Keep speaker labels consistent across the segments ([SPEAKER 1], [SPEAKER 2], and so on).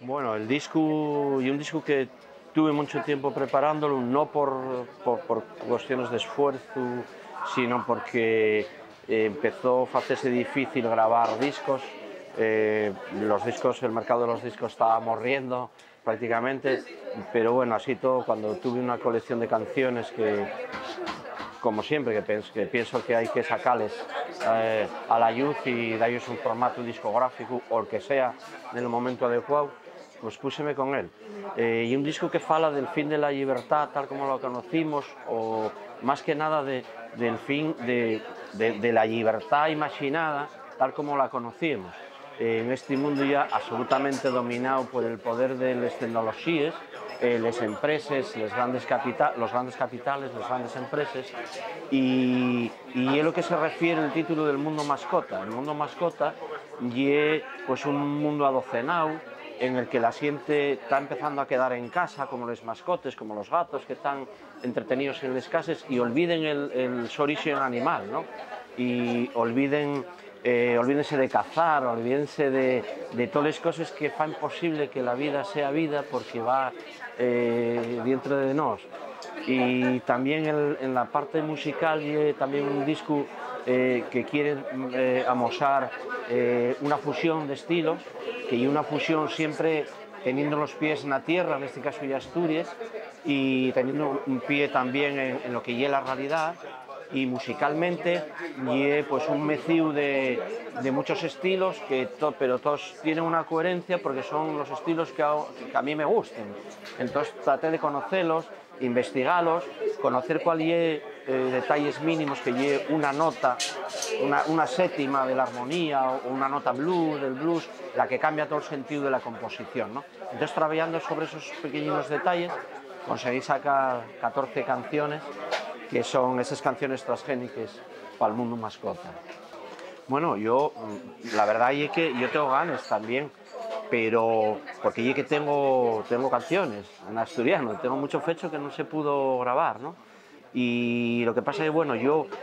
[SPEAKER 1] Bueno, el disco y un disco que tuve mucho tiempo preparándolo, no por cuestiones de esfuerzo, sino porque empezó a hacerse difícil grabar discos. Los discos, el mercado de los discos estaba morriendo prácticamente, pero bueno, así todo, cuando tuve una colección de canciones que, como siempre, que pienso que hay que sacarles a la luz y darles un formato discográfico o el que sea en el momento adecuado, pues púseme con él. Y un disco que fala del fin de la libertad tal como lo conocimos, o más que nada del fin de la libertad imaginada tal como la conocíamos. En este mundo ya absolutamente dominado por el poder de las tecnologías, las empresas, los grandes capitales, las grandes empresas, y es lo que se refiere el título del mundo mascota. El mundo mascota es pues un mundo adocenado en el que la gente está empezando a quedar en casa, como los mascotes, como los gatos que están entretenidos en las casas y olviden el su origen animal, ¿no? Y olvídense de cazar, olvídense de todas las cosas que fan posible que la vida sea vida, porque va dentro de nos. Y también en la parte musical también un disco que quiere amosar una fusión de estilos, que hay una fusión siempre teniendo los pies en la tierra, en este caso ya Asturias, y teniendo un pie también en lo que es la realidad, y musicalmente y pues un mezclado de muchos estilos pero todos tienen una coherencia porque son los estilos que a mí me gustan. Entonces traté de conocerlos, investigarlos, conocer cuál es detalles mínimos que lleve una nota, una séptima de la armonía o una nota del blues, la que cambia todo el sentido de la composición, ¿no? Entonces, trabajando sobre esos pequeños detalles, conseguí sacar 14 canciones que son esas canciones transgénicas para el mundo mascota. Bueno, la verdad es que yo tengo ganas también, pero porque yo que tengo canciones en asturiano, tengo mucho fecho que no se pudo grabar, ¿no? Y lo que pasa es que, bueno,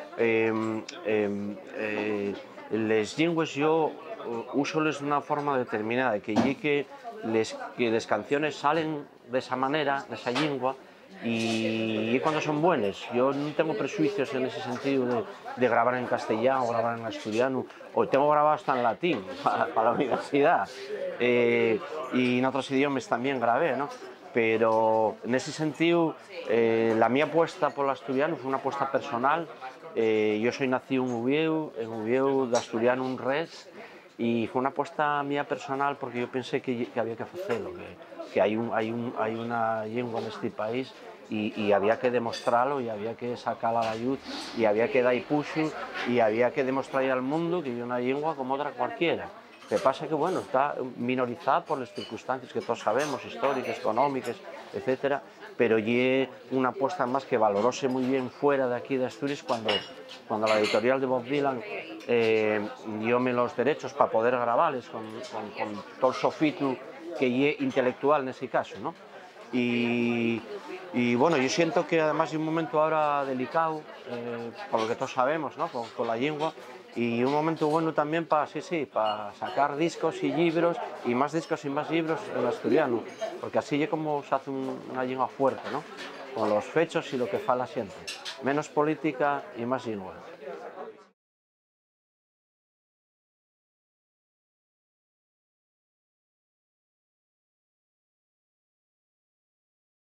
[SPEAKER 1] les lingües usoles de una forma determinada, que les canciones salen de esa manera, de esa lengua, y cuando son buenas. Yo no tengo prejuicios en ese sentido de grabar en castellano o grabar en asturiano, o tengo grabado hasta en latín para la universidad, y en otros idiomas también grabé, ¿no? Pero en ese sentido la mía apuesta por el asturiano fue una apuesta personal. Yo soy nacido en Uvieu de asturiano un res, y fue una apuesta mía personal porque yo pensé que había que hacerlo, que hay una lengua en este país y había que demostrarlo y había que sacarla a la luz y había que dar push y había que demostrar al mundo que hay una lengua como otra cualquiera. Lo que pasa es que, bueno, está minorizada por las circunstancias que todos sabemos, históricas, económicas, etcétera, pero y una apuesta más que valoróse muy bien fuera de aquí de Asturias cuando la editorial de Bob Dylan dióme los derechos para poder grabarles con todo el sofito que es intelectual en ese caso, ¿no? Y bueno, yo siento que además hay un momento ahora delicado, por lo que todos sabemos, ¿no? Con la lengua, y un momento bueno también para sacar discos y libros, y más discos y más libros en asturiano, porque así es como se hace una lengua fuerte, ¿no? Con los fechos y lo que fala siempre. Menos política y más lengua.